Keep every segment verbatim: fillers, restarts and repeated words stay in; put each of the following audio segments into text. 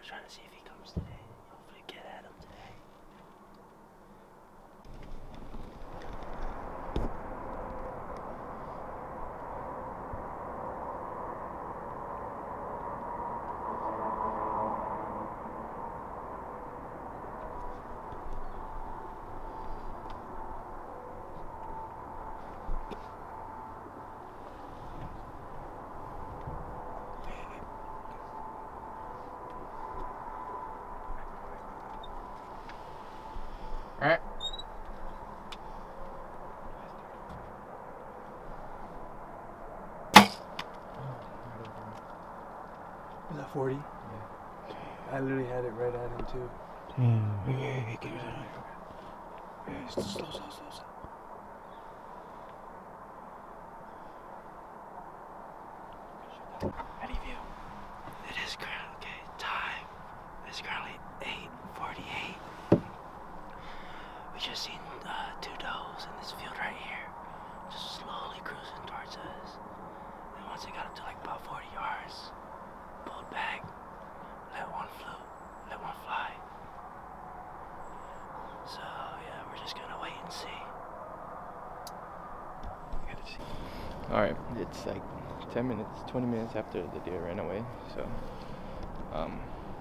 trying to see if he comes today. Hopefully get at him today. Alright. Was that forty? Yeah. I literally had it right at him too. Damn. Hey, hey, hey, get it down. Yeah, slow, slow, slow, slow. How do you view? It is currently, okay, time. It's currently eight forty-eight. We just seen uh, two does in this field right here, just slowly cruising towards us. And once it got up to like about forty yards, pulled back, let one flew, let one fly. So yeah, we're just gonna wait and see. Gotta see. Alright, it's like ten minutes, twenty minutes after the deer ran away, so, um,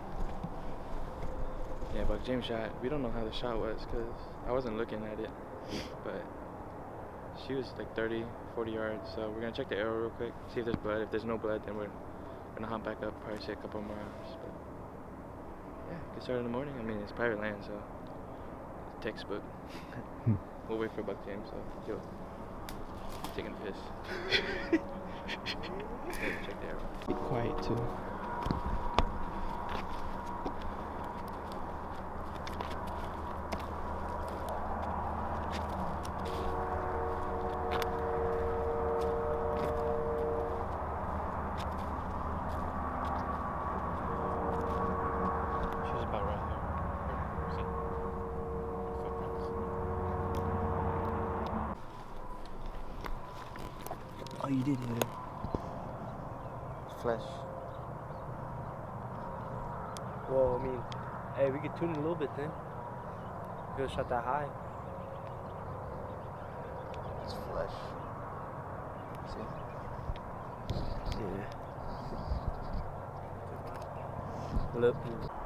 yeah, but James shot, we don't know how the shot was, because I wasn't looking at it, but she was like thirty, forty yards, so we're going to check the arrow real quick, see if there's blood. If there's no blood, then we're going to hump back up, probably say a couple more hours, but yeah, get started in the morning. I mean, it's private land, so it's textbook. We'll wait for Buck James, so, yo, taking a piss. Check the arrow. Be quiet too. She's about right there. See? Footprints. Oh, you did hit it. Flesh. Well, I mean, hey, we could tune it a little bit then. We could shot that high. It's flesh. See? Yeah. Look.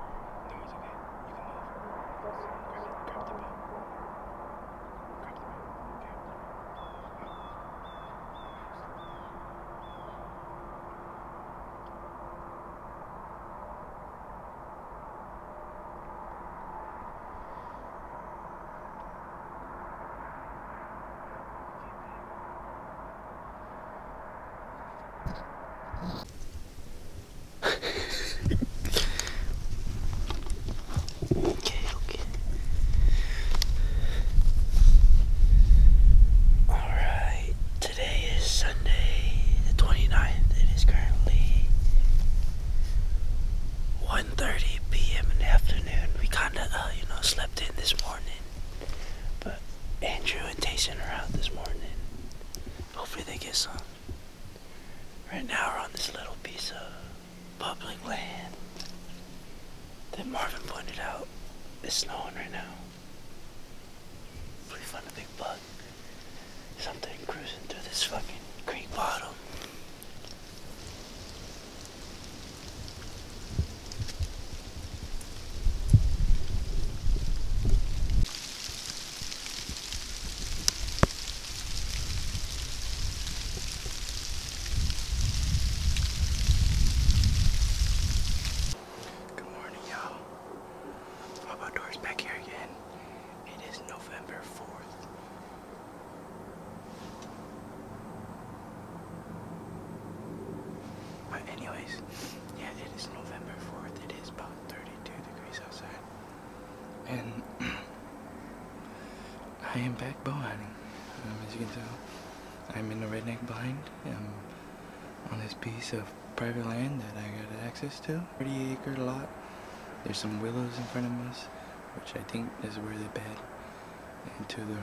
Okay, okay. Alright, today is Sunday the twenty-ninth. It is currently one thirty p m in the afternoon. We kinda, uh, you know, slept in this morning. But Andrew and Tayson are out this morning. Hopefully they get some. Right now we're on this little piece of public land that Marvin pointed out. It's snowing right now. If we find a big bug, something cruising through this fucking creek bottom. Good morning, y'all. Bob Outdoors back here again. It is November fourth. But anyways, yeah, it is November fourth. It is about thirty-two degrees outside. And I am back bow hunting. Um, as you can tell, I'm in a redneck blind um, on this piece of private land that I got access to. thirty acre lot. There's some willows in front of us, which I think is where they bed. And to the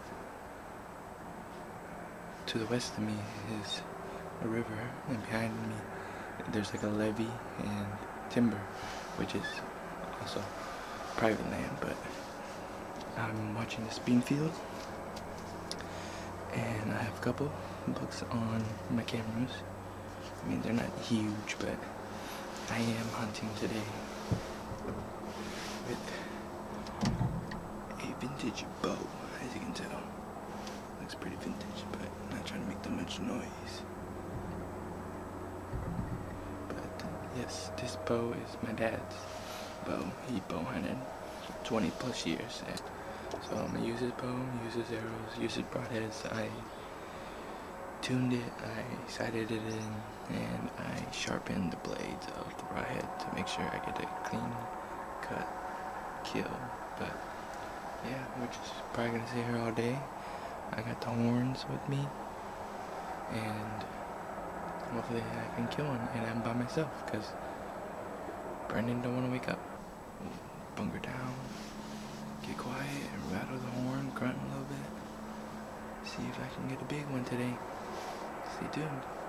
to the west of me is a river, and behind me there's like a levee and timber. which is also private land, but I'm watching this bean field, and I have a couple bucks on my cameras. I mean, they're not huge, but I am hunting today with a vintage bow, as you can tell. Looks pretty vintage, but I'm not trying to make too much noise. But yes, this bow is my dad's bow. He bow hunted twenty plus years. And so I'm gonna use his bow, use his arrows, use his broadheads. I tuned it, I sighted it in, and I sharpened the blades of the broadhead to make sure I get a clean cut kill. But yeah, we're just probably gonna sit here all day. I got the horns with me, and hopefully I can kill one, and I'm by myself because Brendan don't want to wake up. Bunker down, get quiet, and rattle the horn, grunt a little bit. See if I can get a big one today. Stay tuned.